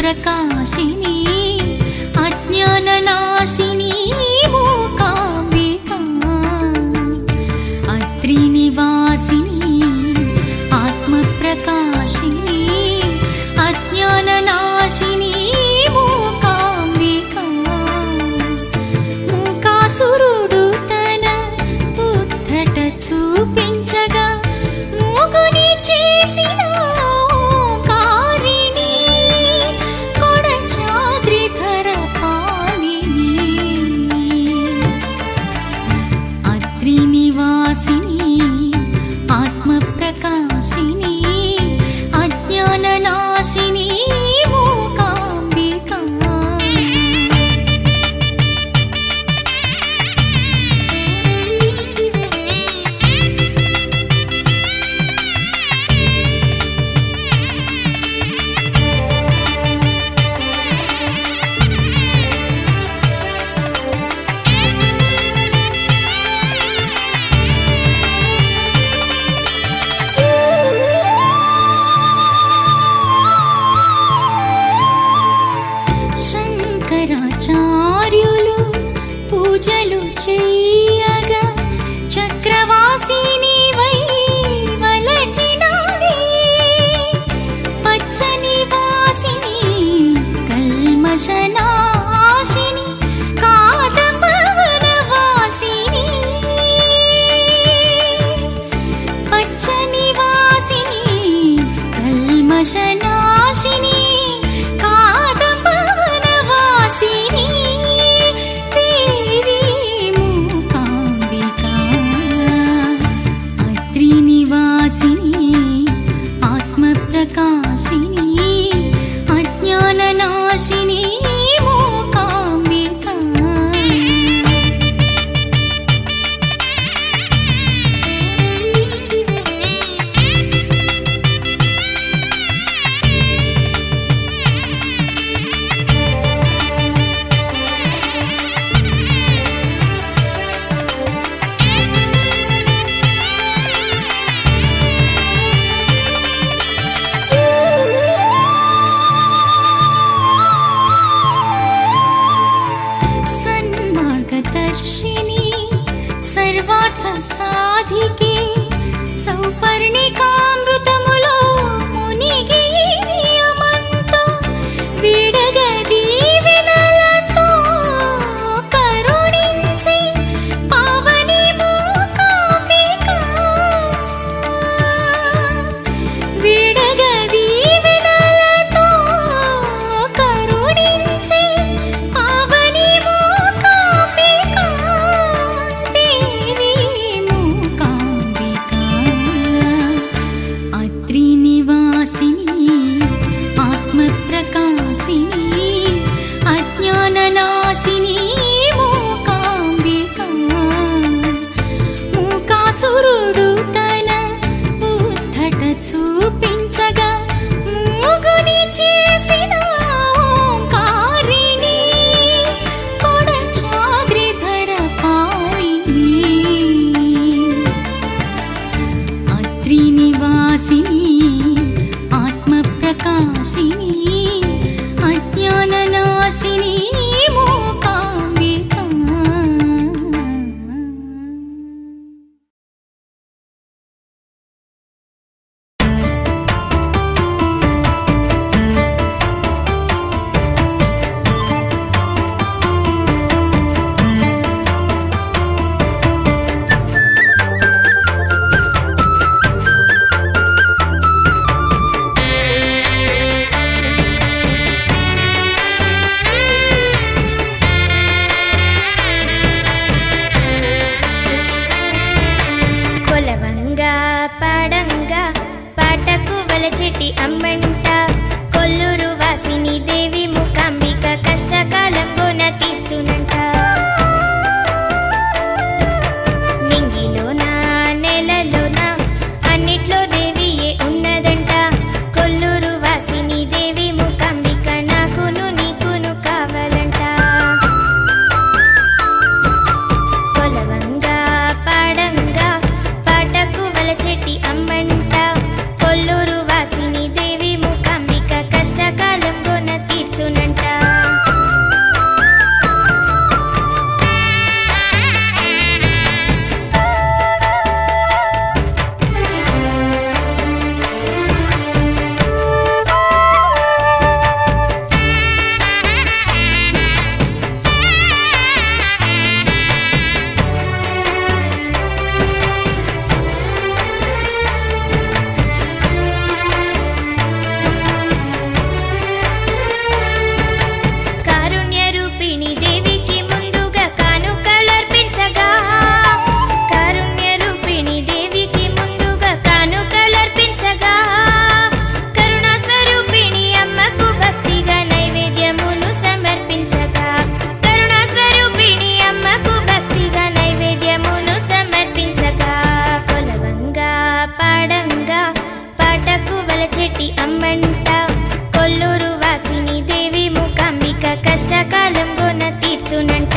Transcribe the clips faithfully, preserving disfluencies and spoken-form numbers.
ప్రకాశిని అజ్ఞాన నాశిని మూకాంబికా అత్రి నివాసిని ఆత్మ ప్రకాశిని అజ్ఞాన నాశిని మూకాంబికా మూకాసురుడు తన ఉద్ధట చూపించగా మూగుని చేసిన ఆత్మ ప్రకాశిని అజ్ఞాన నాశిని మూకాంబికా శంకరాచార్యులు పూజలు చెయ్యగా చక్రవాసిని వై వలచినావే పచ్చని వాసిని కల్మషనాశిని కాదంబవన వాసిని పచ్చని వాసిని కల్మషనాశిని దేవి మూకాంబికా అత్రి నివాసిని ఆత్మ ప్రకాశిని అజ్ఞాన నాశిని మూకాంబికా దర్శిని సర్వార్థ సాధికే సౌపర్ణికామృతములో మునిగి నియమంతో విడగది వినలతో కరుణించి పావని మూకాంబికా విడగది వినలతో కరుణించి పావని అత్రి నివాసిని ఆత్మ ప్రకాశిని అజ్ఞాన నాశిని మూకాంబికా మూకాసురుడు తన ఉద్ధట చూపించగా మూగుని చేసిన ఓంకారిణి కొడచాద్రిధర పారిణి అత్రి నివాసిని ఆత్మ ప్రకాశిని అజ్ఞాన నాశిని మూకాంబికా పాడంగా పాటకు వలచెట్టి అమ్మంట కొల్లూరు వాసిని దేవి మూకాంబిక కష్టకాలం గోన తీర్చునంట నింగిలోన నెలలోన అన్నిట్లో దేవియే ఉన్నదంట కొల్లూరు వాసిని దేవి మూకాంబిక నాకును నీకును కావాలంట కొలవంగా పాడంగా పాటకు వలచెట్టి అమ్మంట కొల్లూరు వాసిని దేవి మూకాంబిక పెట్టి అమ్మంట కొల్లూరు వాసిని దేవి మూకాంబిక కష్టకాలం గోన తీర్చునంట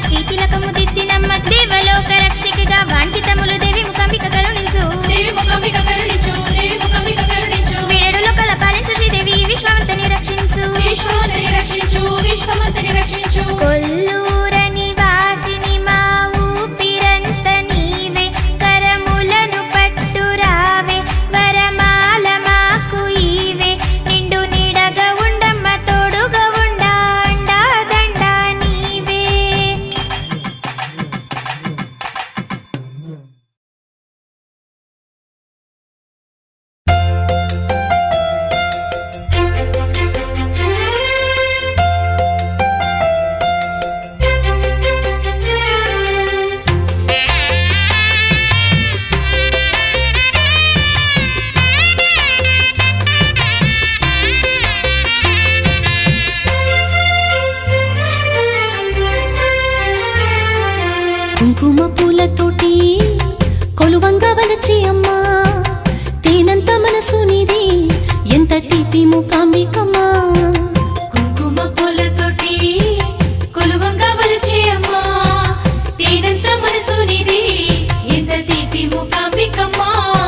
శ్రీతిలకము దిద్దినమ్మ దేవలోక రక్షికగా వాంఛితములు దేవి ముఖంబిక కరుణించు దేవి ముఖంబిక కరుణించు దేవి ముఖంబిక కరుణించు వీరడులో కల పాలించు శ్రీదేవి విశ్వవంతని రక్షించు విశ్వవంతని రక్షించు విశ్వవంతని రక్షించు కొల్లూర నివాసిని మా ఊపిరంత నీవే కరములను పట్టురావే వరమాల మాకు ఈవే నిండు నీడగా ఉండమ్మ తోడుగా ఉండా అండా దండా నీవే కుంకుమ పూలతోటి కొలువంగా వలచి అమ్మా తేనంత మనసు నీది ఎంత తీపి మూకాంబికమ్మా కుంకుమ పూలతోటి కొలువంగా వలచి అమ్మా తేనంత మనసు నీది ఎంత తీపి మూకాంబికమ్మా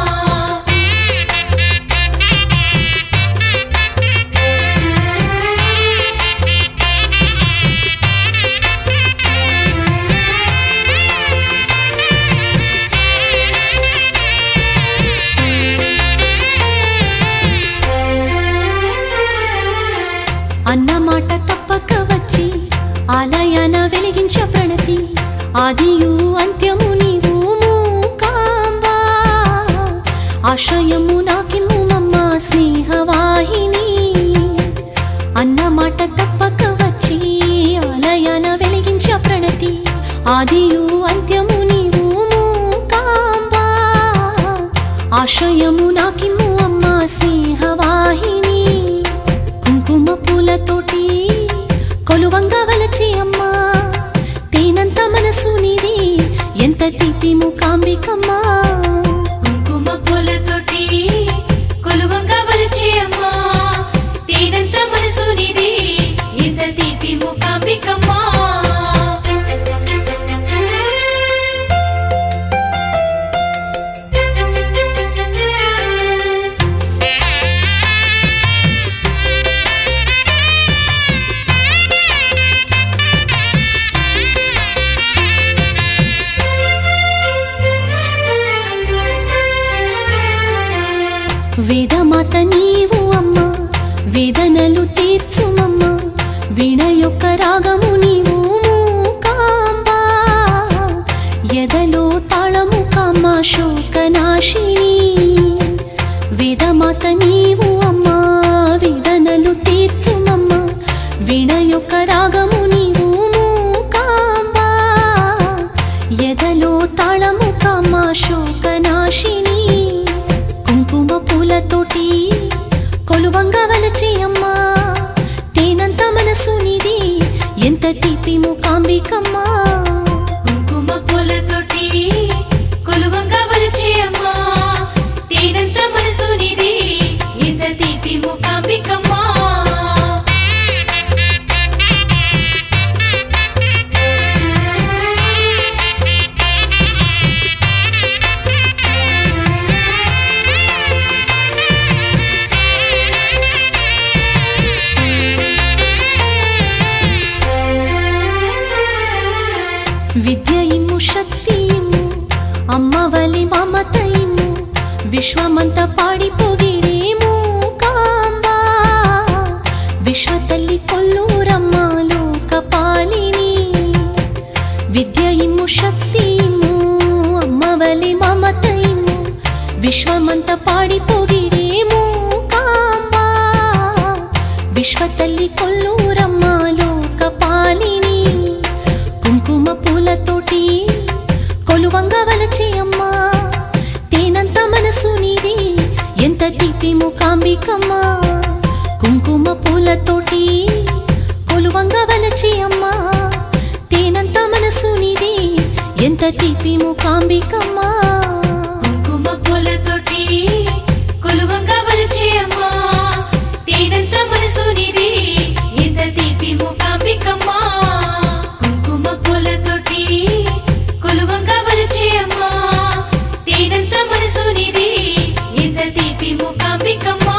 అన్న మాట తప్పక వచ్చి ఆలయాన వెలిగించ ప్రణతి ఆదియు అంత్యము నీవు మూకాంబా ఆశ్రయము నాకిమ్ము మమ్మ స్నేహవాహిని అన్న మాట తప్పక వచ్చి ఆలయాన వెలిగించ ప్రణతి ఆదియు అంత్యము నీవు మూకాంబా ఆశ్రయము నాకిమ్ము అమ్మ స్నేహవాహిని కుంకుమ పూలతోటి కొలువంగా వలచి అమ్మా తేనంత మనసు నీది ఎంత తీపి మూకాంబికమ్మా కుంకుమ పూలతోటి కొలువంగా వలచి అమ్మా తేనంత మనసు నీది ఎంత తీపి మూకాంబికమ్మా వేదమాత నీవు అమ్మ వేదనలు తీర్చుమమ్మ వీణ యొక్క రాగము నీవు మూకాంబా ఎదలో తాళము కామ శోకనాశిని వేదమాత నీవు అమ్మ వేదనలు తీర్చుమమ్మ వీణ యొక్క రాగము నీవు మూకాంబా ఎదలో తాళము కామ శోకనాశిని కుంకుమ పూలతోటి కొలువంగా వలచి అమ్మా తేనంత మనసు నీది ఎంత తీపి మూకాంబికమ్మా కుంకుమ పూలతోటి కొలువంగా వలచి అమ్మా తేనంత మనసు నీది ఎంత తీపి మూకాంబికమ్మా విద్య ఇమ్ము శక్తి ఇమ్ము అమ్మవలి మమత ఇమ్ము విశ్వమంత పాడి పొగిడే మూకాంబా విశ్వ తల్లి కొల్లూరమ్మ లోకపాలిని విద్య ఇమ్ము శక్తి ఇమ్ము అమ్మవలి మమత ఇమ్ము విశ్వమంత పాడి పొగిడే మూకాంబా విశ్వ తల్లి కొల్లూరమ్మ లోకపాలిని కుంకుమ పూలతోటి కొలువంగా వలచి అమ్మా తేనంత మనసు నీది ఎంత తీపి మూకాంబికమ్మా కుంకుమ పూలతోటి కొలువంగా వలచి అమ్మా తేనంత మనసు నీది ఎంత తీపి మూకాంబికమ్మా కుంకుమ పూలతోటి కొలువంగా వలచి అమ్మా తేనంత మనసు నీది ఎంత తీపి మూకాంబికమ్మా కుంకుమ పూల పూలతోటి కొలువంగా వలచే అమ్మా తేనంత మనసు నీది ఎంత తీపి మూకాంబికమ్మా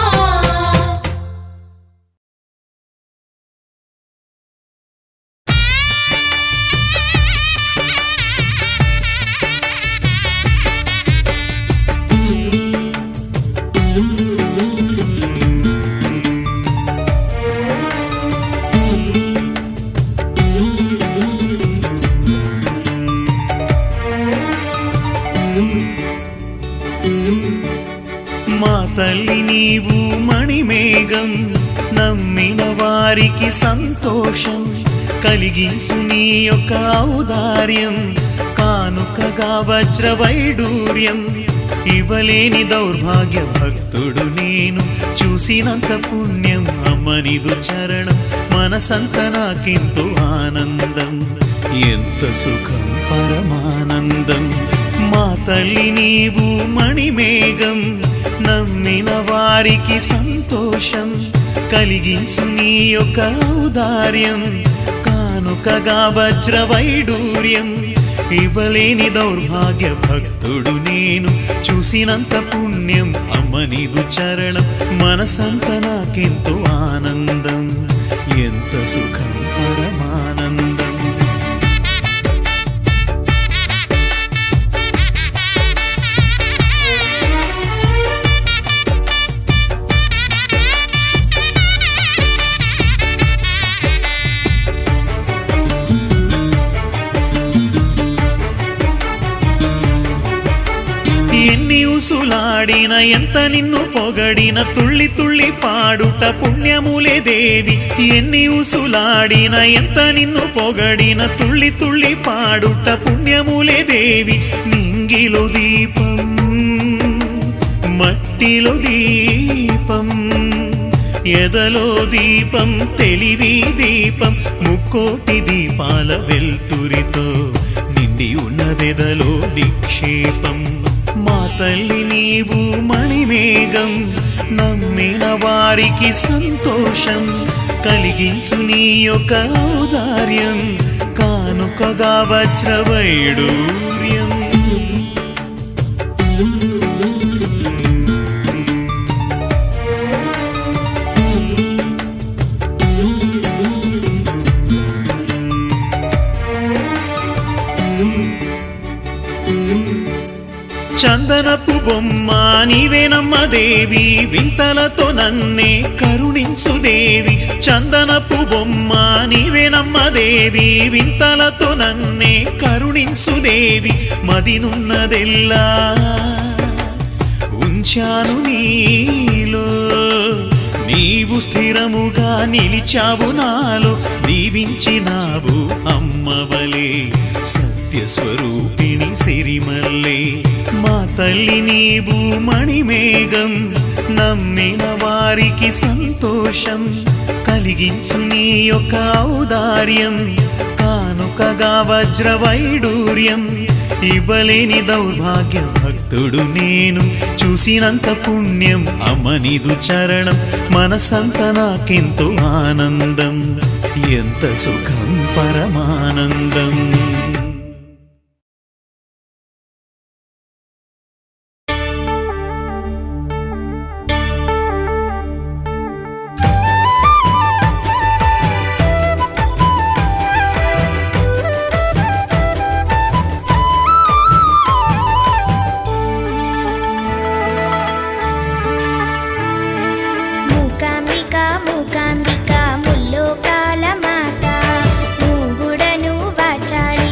మా తల్లి నీవు మణిమేఘం నమ్మిన వారికి సంతోషం కలిగించు నీ యొక్క ఔదార్యం కానుకగా వజ్ర వైడూర్యం ఇవ్వలేని దౌర్భాగ్య భక్తుడు నేను చూసినంత పుణ్యం అమ్మనిదు చరణం మనసంత నాకెంతో ఆనందం ఎంత సుఖం పరమానందం మా తల్లి నీవు మణిమేఘం నమ్మిన వారికి సంతోషం కలిగించు నీ యొక్క ఔదార్యం కానుకగా వజ్ర వైడూర్యం ఇవ్వలేని దౌర్భాగ్య భక్తుడు నేను చూసినంత పుణ్యం అమ్మనిదు చరణం మనసంత నాకెంతో ఆనందం ఎంత సుఖం పరమానందం ఎన్ని ఉసులాడిన ఎంత నిన్ను పొగడిన తుళ్ళి తుళ్ళి పాడుట పుణ్యములే దేవి ఎన్ని ఉసులాడిన ఎంత నిన్ను పొగడిన తుళ్ళి తుళ్ళి పాడుట పుణ్యములే దేవి నింగిలో దీపం మట్టిలో దీపం ఎదలో దీపం తెలివి దీపం ముక్కోటి దీపాల వెల్తురితో నిండి ఉన్నదెదలో నిక్షేపం మా తల్లి నీవు మణిమేఘం నమ్మిన వారికి సంతోషం కలిగించు నీ యొక్క ఔదార్యం కానుకగా వజ్ర వైడూర్యం చందనపు బొమ్మ నీవేనమ్మ దేవి వింతలతో నన్నే కరుణించు దేవి చందనపు బొమ్మ నీవేనమ్మ దేవి వింతలతో నన్నే కరుణించు దేవి మదినున్నదెల్లా ఉంచాను నీలో నీవు స్థిరముగా నిలిచావు నాలో దీవించినావు అమ్మవలే సత్యస్వరూపిణి సిరిమల్లే మా తల్లి నీవు మణిమేఘం నమ్మిన వారికి సంతోషం కలిగించు నీ యొక్క ఔదార్యం కానుకగా వజ్ర వైడూర్యం ఇవ్వలేని దౌర్భాగ్య భక్తుడు నేను చూసినంత పుణ్యం అమ్మనిదు చరణం మనసంత నాకెంతో ఆనందం ఎంత సుఖం పరమానందం మూకాంబిక ముల్లోకాల మాత మూగుడను వాచాళ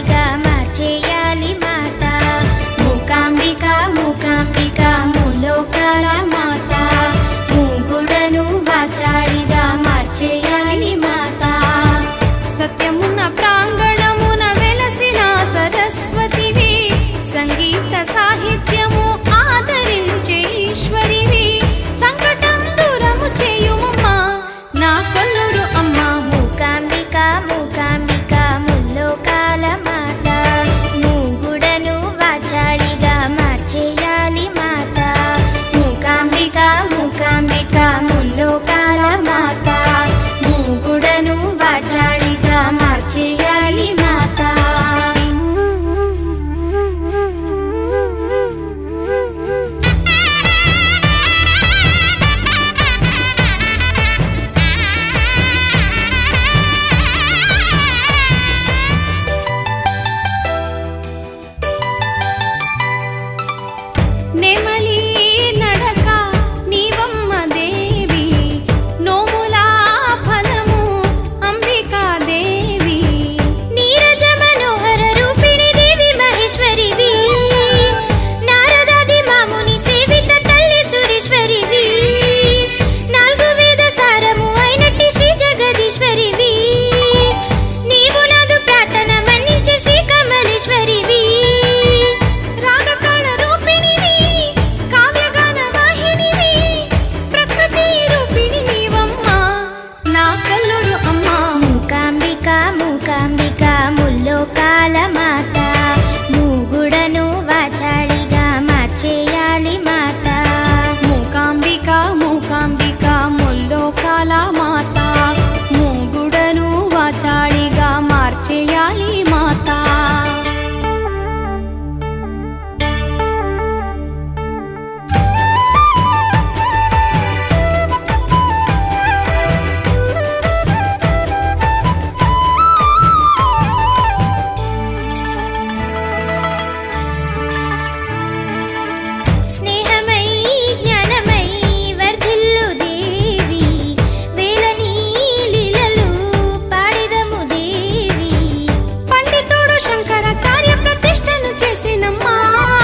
వెలసినమ్మా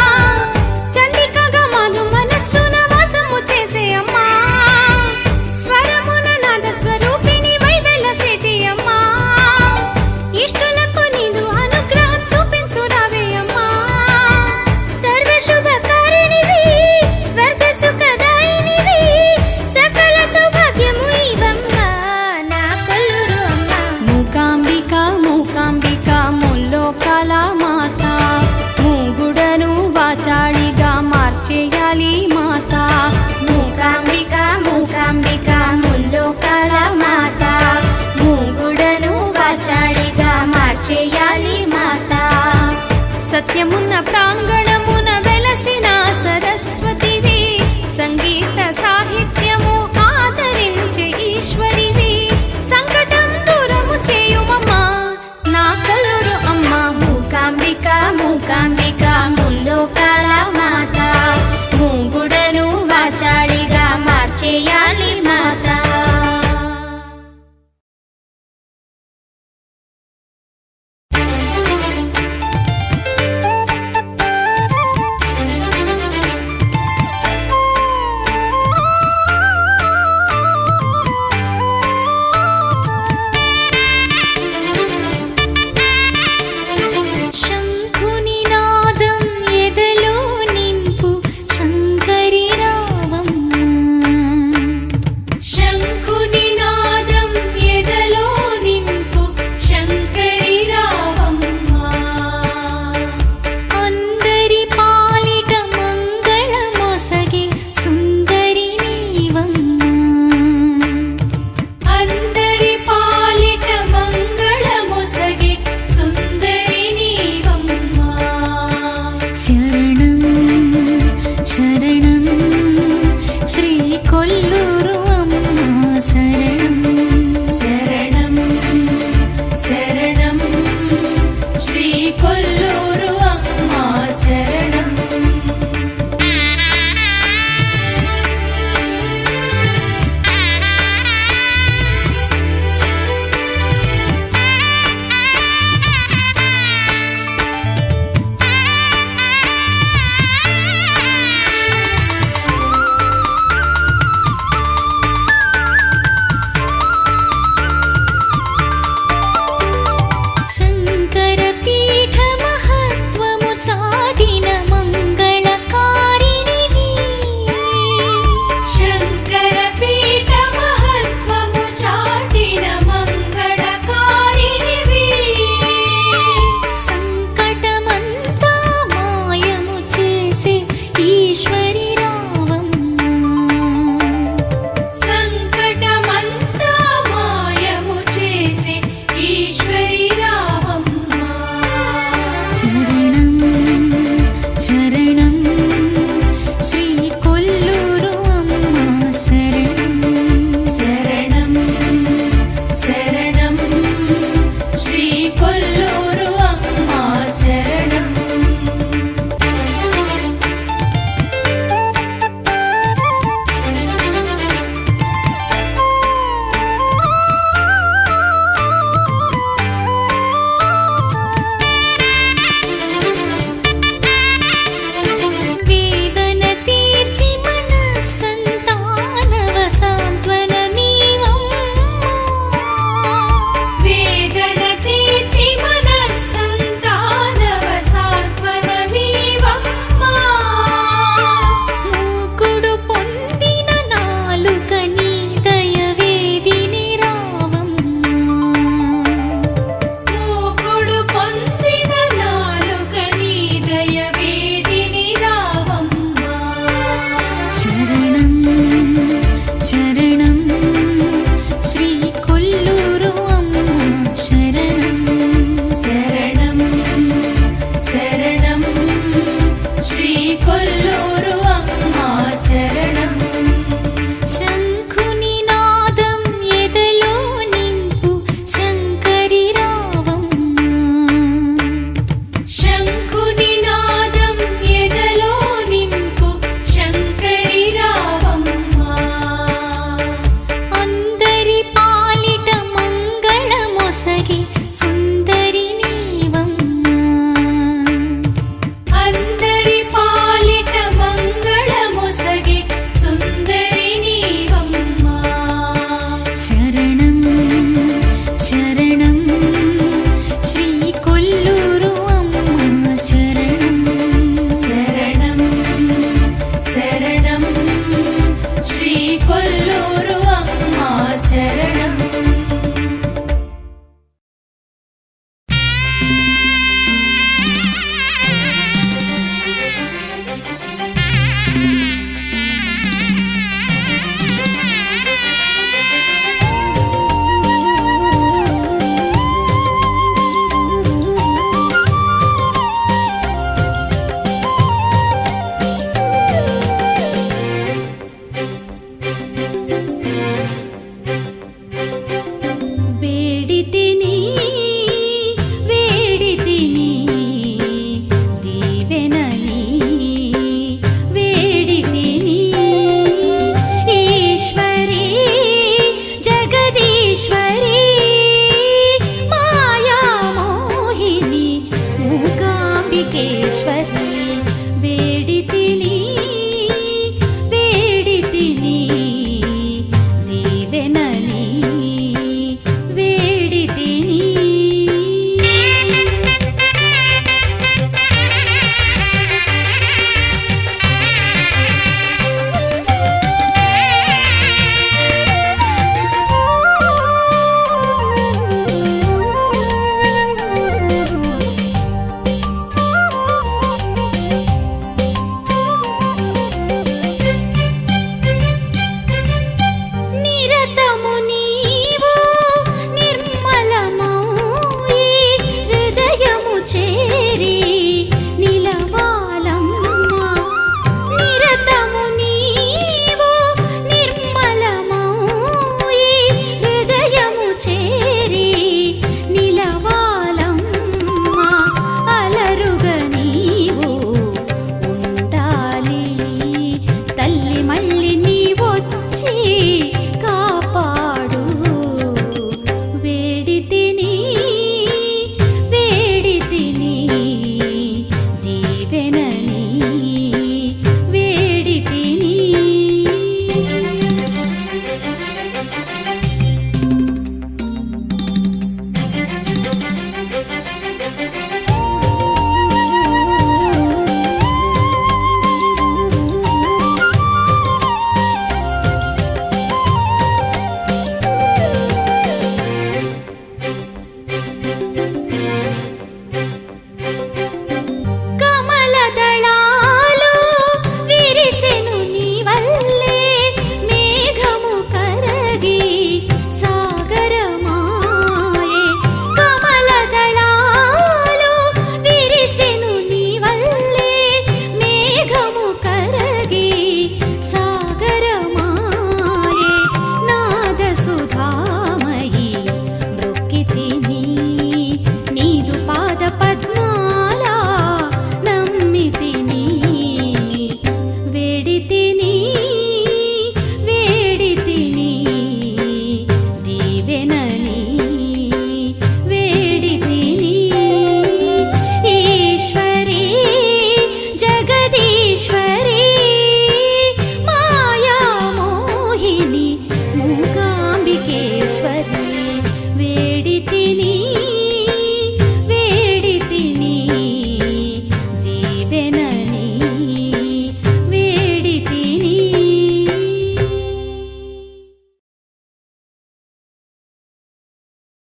చండికగా మాదు మనస్సున వాసము చేసే అమ్మా స్వరమున నాద స్వరూపిణి వై వెలసేటి అమ్మా ఇష్టలకు నీదు అనుగ్రహం చూపించు రావే అమ్మా సర్వ శుభకారిణివి స్వర్గ సుఖదాయినివి సకల సౌభాగ్యము ఇవమ్మా నా కొల్లూరు అమ్మా మూకాంబిక మూకాంబిక ముల్లోకాల మాత మూగుడను వాచాడిగా మార్చేయాలి మాత మూకాంబిక మూకాంబిక ముల్లోకాల మాత మూగుడను వాచాడిగా మార్చేయాలి మాత సత్యమున్న ప్రాంగణమున వెలసిన సరస్వతివి సంగీత సాహిత్యము ఆదరించే ఈశ్వరివి సంకటం దూరము చేయుమమ్మా నా కొల్లూరు అమ్మ మూకాంబిక మూకాంబిక ముల్లోకాల మాత మూగుడను వాచాడిగా మార్చేయాలి మాత శరణం